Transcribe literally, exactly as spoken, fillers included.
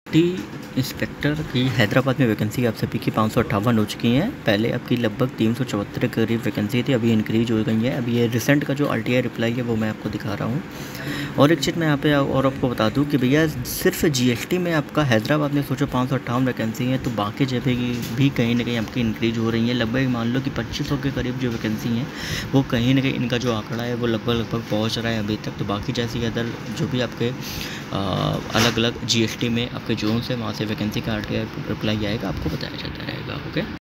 T inspector की हैदराबाद में vacancy आप सभी की पाँच सौ अट्ठावन हो चुकी हैं। पहले आपकी लगभग तीन सौ चौहत्तर के करीब वैकेंसी थी, अभी इंक्रीज हो गई है। अभी ये रिसेंट का जो आरटीआई रिप्लाई है वो मैं आपको दिखा रहा हूँ। और एक चीज़ मैं यहाँ पे और आपको बता दूँ कि भैया सिर्फ जीएसटी में आपका हैदराबाद में सोचो पाँच सौ अट्ठावन वैकेंसी है, तो बाकी जगह की भी कहीं ना कहीं आपकी इंक्रीज हो रही है। लगभग मान लो कि पच्चीस सौ के करीब जो वैकेंसी हैं वो कहीं ना कहीं इनका जो आंकड़ा है वो लगभग लगभग पहुँच रहा है अभी तक। तो बाकी जैसी अदर जो भी आपके अलग अलग जीएसटी में आपके जोन से वहाँ से वैकेंसी का आरटीआई रिप्लाई आएगा, आपको बताया जाता रहेगा। ओके।